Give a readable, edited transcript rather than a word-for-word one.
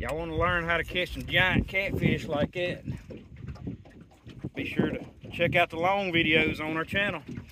Y'all want to learn how to catch some giant catfish like that, be sure to check out the long videos on our channel.